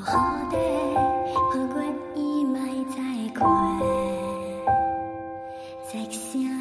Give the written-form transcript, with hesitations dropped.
雨地，予阮伊莫再缺，一声。